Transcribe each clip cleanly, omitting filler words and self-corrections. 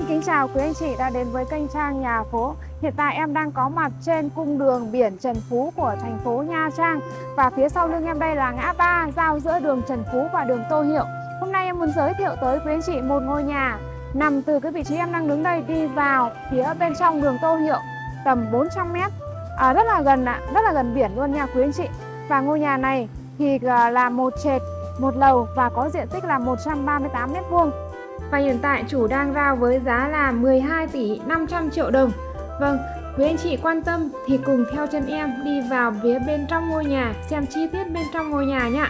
Xin kính chào quý anh chị đã đến với kênh Trang Nhà Phố. Hiện tại em đang có mặt trên cung đường biển Trần Phú của thành phố Nha Trang. Và phía sau lưng em đây là ngã ba giao giữa đường Trần Phú và đường Tô Hiệu. Hôm nay em muốn giới thiệu tới quý anh chị một ngôi nhà nằm từ cái vị trí em đang đứng đây đi vào phía bên trong đường Tô Hiệu tầm 400 m. Rất là gần biển luôn nha quý anh chị. Và ngôi nhà này thì là một trệt, một lầu và có diện tích là 138 m². Và hiện tại chủ đang rao với giá là 12 tỷ 500 triệu đồng. Vâng, quý anh chị quan tâm thì cùng theo chân em đi vào phía bên trong ngôi nhà, xem chi tiết bên trong ngôi nhà nhé.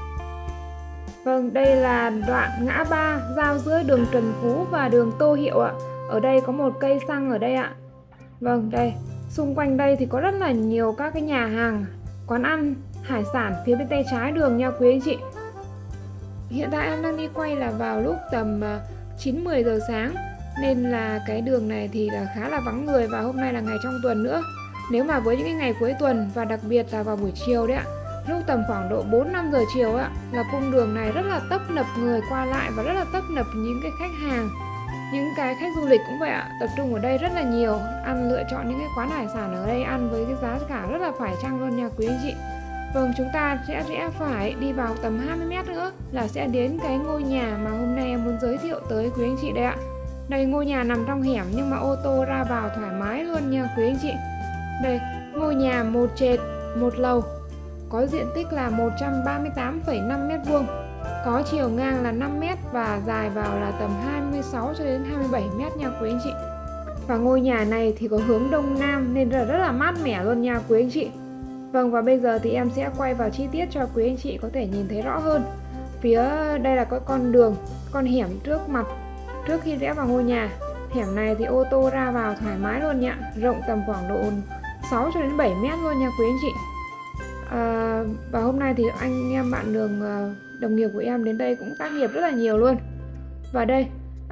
Vâng, đây là đoạn ngã ba giao giữa đường Trần Phú và đường Tô Hiệu ạ. Ở đây có một cây xăng ở đây ạ. Vâng, đây, xung quanh đây thì có rất là nhiều các cái nhà hàng, quán ăn, hải sản phía bên tay trái đường nha quý anh chị. Hiện tại em đang đi quay là vào lúc tầm 9-10 giờ sáng, nên là cái đường này thì là khá là vắng người, và hôm nay là ngày trong tuần nữa. Nếu mà với những cái ngày cuối tuần và đặc biệt là vào buổi chiều đấy ạ, lúc tầm khoảng độ 4-5 giờ chiều ạ, là cung đường này rất là tấp nập người qua lại và rất là tấp nập những cái khách hàng. Những cái khách du lịch cũng vậy ạ, tập trung ở đây rất là nhiều, ăn lựa chọn những cái quán hải sản ở đây ăn với cái giá cả rất là phải chăng luôn nha quý anh chị. Vâng, chúng ta sẽ phải đi vào tầm 20 m nữa là sẽ đến cái ngôi nhà mà hôm nay em muốn giới thiệu tới quý anh chị đây ạ. Đây, ngôi nhà nằm trong hẻm nhưng mà ô tô ra vào thoải mái luôn nha quý anh chị. Đây, ngôi nhà một trệt, một lầu, có diện tích là 138,5 m², có chiều ngang là 5 m và dài vào là tầm 26 cho đến 27 m nha quý anh chị. Và ngôi nhà này thì có hướng đông nam nên rất là mát mẻ luôn nha quý anh chị. Vâng, và bây giờ thì em sẽ quay vào chi tiết cho quý anh chị có thể nhìn thấy rõ hơn. Phía đây là có con đường, con hẻm trước mặt. Trước khi rẽ vào ngôi nhà, hẻm này thì ô tô ra vào thoải mái luôn nhá, rộng tầm khoảng độ 6 cho đến 7 m luôn nha quý anh chị. Và hôm nay thì anh em bạn đường đồng nghiệp của em đến đây cũng tác nghiệp rất là nhiều luôn. Và đây,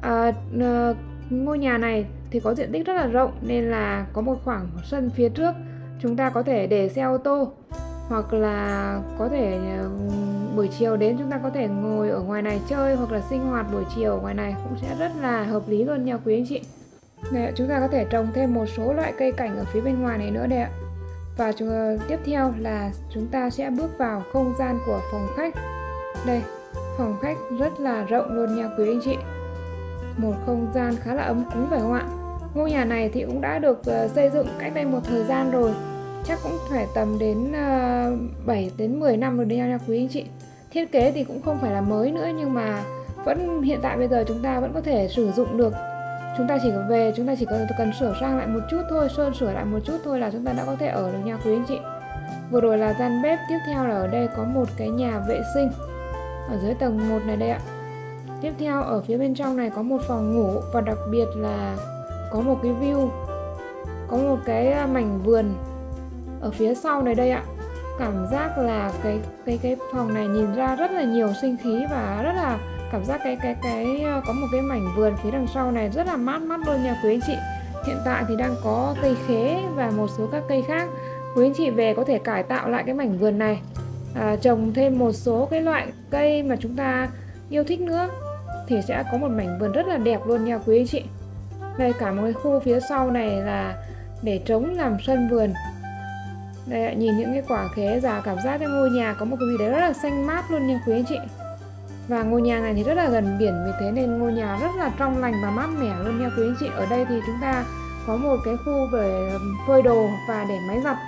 ngôi nhà này thì có diện tích rất là rộng nên là có một khoảng sân phía trước. Chúng ta có thể để xe ô tô, hoặc là có thể buổi chiều đến chúng ta có thể ngồi ở ngoài này chơi, hoặc là sinh hoạt buổi chiều ở ngoài này cũng sẽ rất là hợp lý luôn nha quý anh chị. Đây, chúng ta có thể trồng thêm một số loại cây cảnh ở phía bên ngoài này nữa đây ạ. Và tiếp theo là chúng ta sẽ bước vào không gian của phòng khách. Đây, phòng khách rất là rộng luôn nha quý anh chị. Một không gian khá là ấm cúng phải không ạ? Ngôi nhà này thì cũng đã được xây dựng cách đây một thời gian rồi, chắc cũng phải tầm đến 7 đến 10 năm rồi đây nha quý anh chị. Thiết kế thì cũng không phải là mới nữa, nhưng mà vẫn hiện tại bây giờ chúng ta vẫn có thể sử dụng được. Chúng ta chỉ cần sửa sang lại một chút thôi, sơn sửa lại một chút thôi là chúng ta đã có thể ở được nha quý anh chị. Vừa rồi là gian bếp, tiếp theo là ở đây có một cái nhà vệ sinh ở dưới tầng 1 này đây ạ. Tiếp theo ở phía bên trong này có một phòng ngủ, và đặc biệt là có một cái view, có một cái mảnh vườn ở phía sau này đây ạ. Cảm giác là cái phòng này nhìn ra rất là nhiều sinh khí, và rất là cảm giác có một cái mảnh vườn phía đằng sau này rất là mát luôn nha quý anh chị. Hiện tại thì đang có cây khế và một số các cây khác. Quý anh chị về có thể cải tạo lại cái mảnh vườn này, trồng thêm một số cái loại cây mà chúng ta yêu thích nữa, thì sẽ có một mảnh vườn rất là đẹp luôn nha quý anh chị. Đây, cả một cái khu phía sau này là để trống làm sân vườn. Đây, nhìn những cái quả khế già, cảm giác cái ngôi nhà có một cái gì đấy rất là xanh mát luôn nha quý anh chị. Và ngôi nhà này thì rất là gần biển, vì thế nên ngôi nhà rất là trong lành và mát mẻ luôn nha quý anh chị. Ở đây thì chúng ta có một cái khu để phơi đồ và để máy giặt.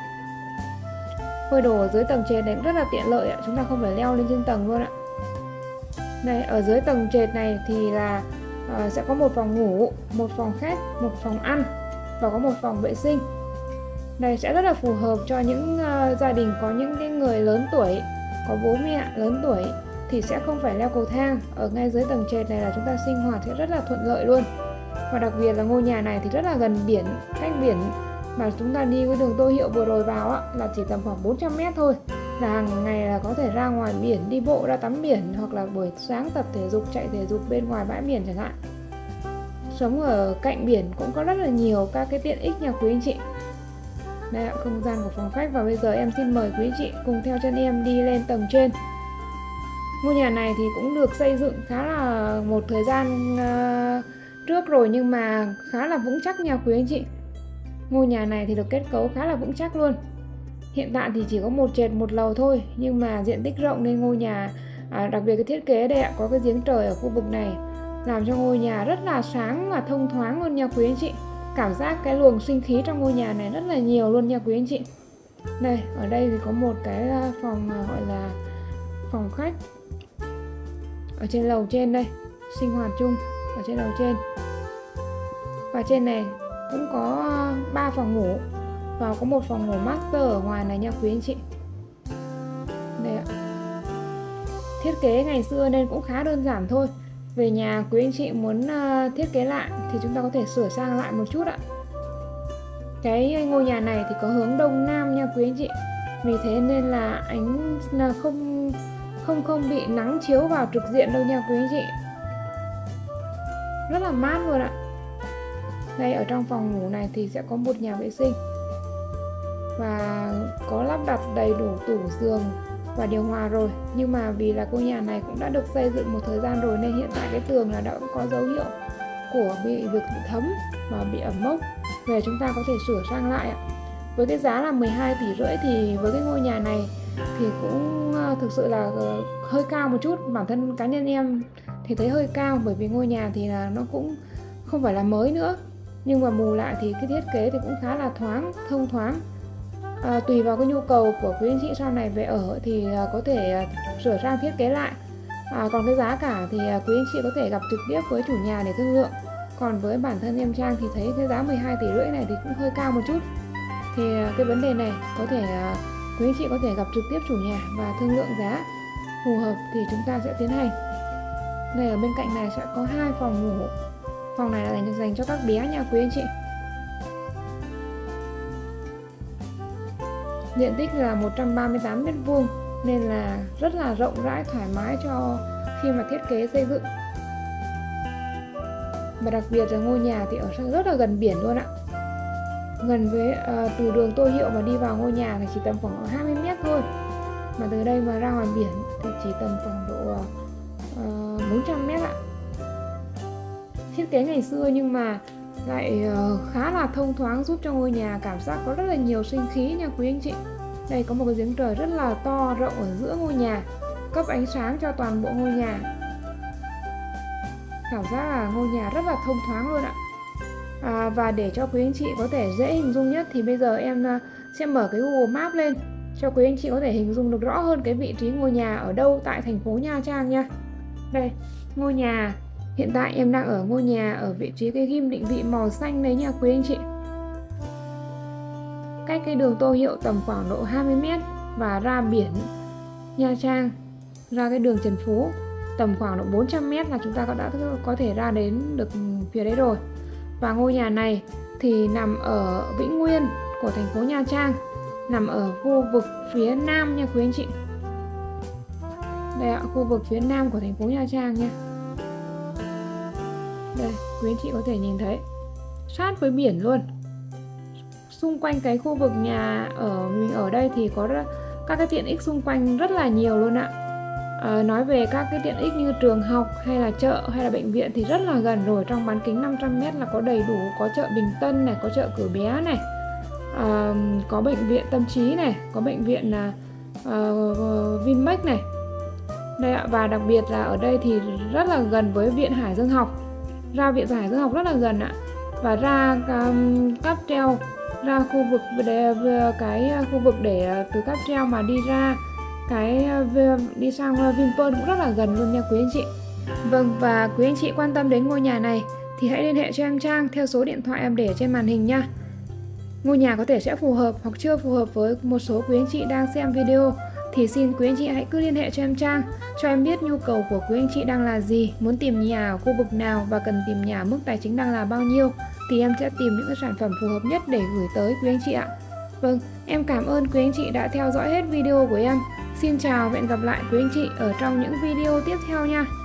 Phơi đồ ở dưới tầng trệt này cũng rất là tiện lợi ạ, chúng ta không phải leo lên trên tầng luôn ạ. Đây, ở dưới tầng trệt này thì là sẽ có một phòng ngủ, một phòng khách, một phòng ăn và có một phòng vệ sinh. Đây sẽ rất là phù hợp cho những gia đình có những cái người lớn tuổi, có bố mẹ lớn tuổi thì sẽ không phải leo cầu thang. Ở ngay dưới tầng trệt này là chúng ta sinh hoạt sẽ rất là thuận lợi luôn. Và đặc biệt là ngôi nhà này thì rất là gần biển, cách biển mà chúng ta đi cái đường Tô Hiệu vừa rồi vào á, là chỉ tầm khoảng 400 m thôi, là hàng ngày là có thể ra ngoài biển đi bộ ra tắm biển, hoặc là buổi sáng tập thể dục, chạy thể dục bên ngoài bãi biển chẳng hạn. Sống ở cạnh biển cũng có rất là nhiều các cái tiện ích nha quý anh chị. Đây là không gian của phòng khách, và bây giờ em xin mời quý anh chị cùng theo chân em đi lên tầng trên. Ngôi nhà này thì cũng được xây dựng khá là một thời gian trước rồi nhưng mà khá là vững chắc nha quý anh chị. Ngôi nhà này thì được kết cấu khá là vững chắc luôn. Hiện tại thì chỉ có một trệt một lầu thôi, nhưng mà diện tích rộng nên ngôi nhà đặc biệt cái thiết kế đây ạ, có cái giếng trời ở khu vực này làm cho ngôi nhà rất là sáng và thông thoáng luôn nha quý anh chị. Cảm giác cái luồng sinh khí trong ngôi nhà này rất là nhiều luôn nha quý anh chị. Đây, ở đây thì có một cái phòng gọi là phòng khách ở trên lầu trên đây, sinh hoạt chung ở trên lầu trên. Và trên này cũng có 3 phòng ngủ và có một phòng ngủ master ở ngoài này nha quý anh chị. Đây ạ. Thiết kế ngày xưa nên cũng khá đơn giản thôi. Về nhà quý anh chị muốn thiết kế lại thì chúng ta có thể sửa sang lại một chút ạ. Cái ngôi nhà này thì có hướng đông nam nha quý anh chị. Vì thế nên là ánh không bị nắng chiếu vào trực diện đâu nha quý anh chị. Rất là mát luôn ạ. Đây, ở trong phòng ngủ này thì sẽ có một nhà vệ sinh và có lắp đặt đầy đủ tủ giường và điều hòa rồi. Nhưng mà vì là ngôi nhà này cũng đã được xây dựng một thời gian rồi nên hiện tại cái tường là đã có dấu hiệu của việc bị thấm và bị ẩm mốc. Về chúng ta có thể sửa sang lại ạ. Với cái giá là 12,5 tỷ thì với cái ngôi nhà này thì cũng thực sự là hơi cao một chút. Bản thân cá nhân em thì thấy hơi cao, bởi vì ngôi nhà thì là nó cũng không phải là mới nữa, nhưng mà bù lại thì cái thiết kế thì cũng khá là thông thoáng. Tùy vào cái nhu cầu của quý anh chị sau này về ở thì có thể sửa sang thiết kế lại. Còn cái giá cả thì quý anh chị có thể gặp trực tiếp với chủ nhà để thương lượng. Còn với bản thân em Trang thì thấy cái giá 12,5 tỷ này thì cũng hơi cao một chút. Thì cái vấn đề này có thể quý anh chị có thể gặp trực tiếp chủ nhà và thương lượng giá phù hợp thì chúng ta sẽ tiến hành. Đây, ở bên cạnh này sẽ có 2 phòng ngủ. Phòng này là dành cho các bé nha quý anh chị. Diện tích là 138 m² nên là rất là rộng rãi, thoải mái cho khi mà thiết kế xây dựng. Và đặc biệt là ngôi nhà thì ở rất là gần biển luôn ạ. Gần với từ đường Tô Hiệu mà đi vào ngôi nhà thì chỉ tầm khoảng 20 m thôi. Mà từ đây mà ra ngoài biển thì chỉ tầm khoảng độ 400 m ạ. Thiết kế ngày xưa nhưng mà lại khá là thông thoáng, giúp cho ngôi nhà cảm giác có rất là nhiều sinh khí nha quý anh chị. Đây có một cái giếng trời rất là to rộng ở giữa ngôi nhà, cấp ánh sáng cho toàn bộ ngôi nhà. Cảm giác là ngôi nhà rất là thông thoáng luôn ạ. Và để cho quý anh chị có thể dễ hình dung nhất thì bây giờ em sẽ mở cái Google Maps lên cho quý anh chị có thể hình dung được rõ hơn cái vị trí ngôi nhà ở đâu tại thành phố Nha Trang nha. Đây, ngôi nhà hiện tại em đang ở ngôi nhà ở vị trí cái ghim định vị màu xanh đấy nha quý anh chị. Cách cái đường Tô Hiệu tầm khoảng độ 20 m và ra biển Nha Trang, ra cái đường Trần Phú tầm khoảng độ 400 m là chúng ta đã có thể ra đến được phía đấy rồi. Và ngôi nhà này thì nằm ở Vĩnh Nguyên của thành phố Nha Trang, nằm ở khu vực phía nam nha quý anh chị. Đây ạ, khu vực phía nam của thành phố Nha Trang nha. Đây, quý anh chị có thể nhìn thấy sát với biển luôn. Xung quanh cái khu vực nhà ở mình ở đây thì có các cái tiện ích xung quanh rất là nhiều luôn ạ. Nói về các cái tiện ích như trường học hay là chợ hay là bệnh viện thì rất là gần rồi. Trong bán kính 500 m là có đầy đủ, có chợ Bình Tân này, có chợ Cửa Bé này, có bệnh viện Tâm Trí này, có bệnh viện Vinmec này. Đây ạ, và đặc biệt là ở đây thì rất là gần với Viện Hải Dương Học. Ra Viện Hải Dương Học rất là gần ạ. Và ra cáp treo, ra khu vực khu vực để từ cáp treo mà đi ra đi sang Vinpearl cũng rất là gần luôn nha quý anh chị. Vâng, và quý anh chị quan tâm đến ngôi nhà này thì hãy liên hệ cho em Trang theo số điện thoại em để trên màn hình nha. Ngôi nhà có thể sẽ phù hợp hoặc chưa phù hợp với một số quý anh chị đang xem video thì xin quý anh chị hãy cứ liên hệ cho em Trang, cho em biết nhu cầu của quý anh chị đang là gì, muốn tìm nhà ở khu vực nào và cần tìm nhà mức tài chính đang là bao nhiêu thì em sẽ tìm những cái sản phẩm phù hợp nhất để gửi tới quý anh chị ạ. Vâng, em cảm ơn quý anh chị đã theo dõi hết video của em. Xin chào và hẹn gặp lại quý anh chị ở trong những video tiếp theo nha.